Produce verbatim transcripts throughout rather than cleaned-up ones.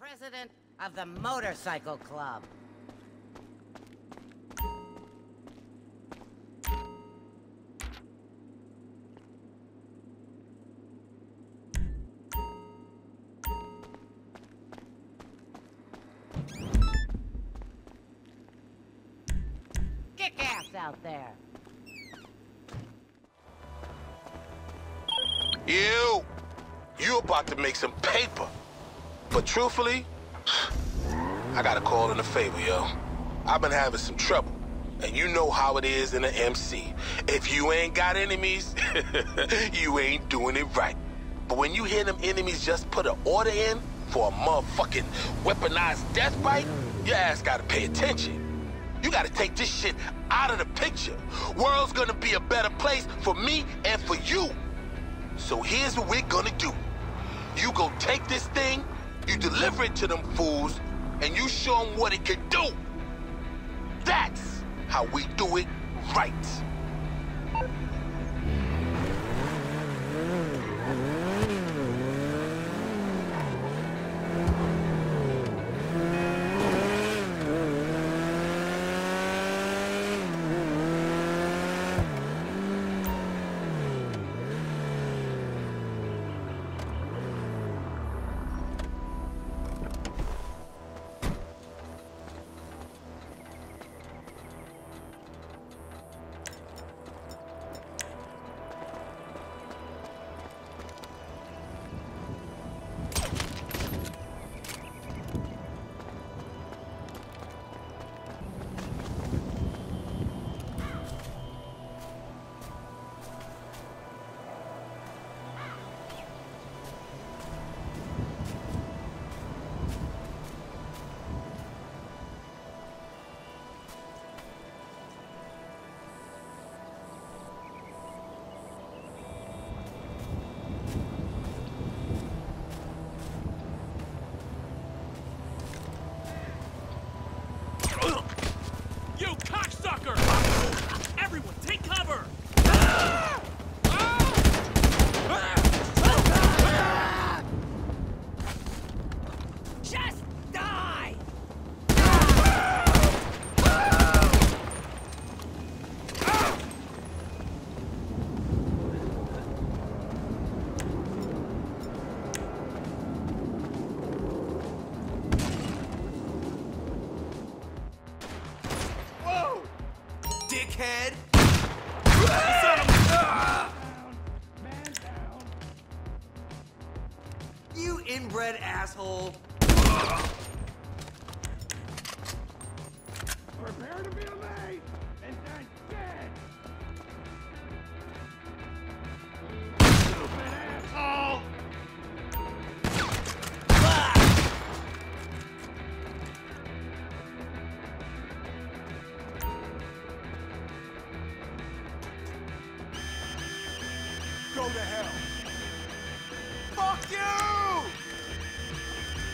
president of the motorcycle club. Kick ass out there. You! You about to make some paper. But truthfully, I got a call in a favor, yo. I've been having some trouble. And you know how it is in the M C. If you ain't got enemies, you ain't doing it right. But when you hear them enemies just put an order in for a motherfucking weaponized death bike, your ass gotta pay attention. You gotta take this shit out of the picture. World's gonna be a better place for me and for you. So here's what we're gonna do. You go take this thing, you deliver it to them fools, and you show them what it can do. That's how we do it right. You cocksucker! Everyone, take cover! Just die! Dickhead! Down, man down. You inbred asshole! Prepare to be amazed and then dead! Stupid asshole! Go to hell! Fuck you!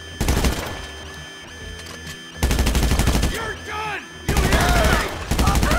You're done! You hear me?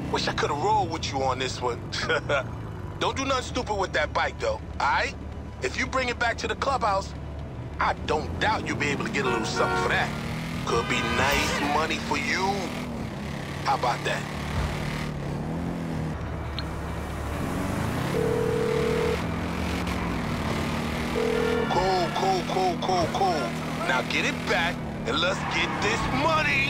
Wish I could have rolled with you on this one. Don't do nothing stupid with that bike, though, all right? If you bring it back to the clubhouse, I don't doubt you'll be able to get a little something for that. Could be nice money for you. How about that? Cool, cool, cool, cool, cool. Now get it back and let's get this money.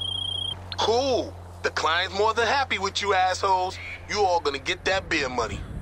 Cool. The client's more than happy with you assholes. You all gonna get that beer money.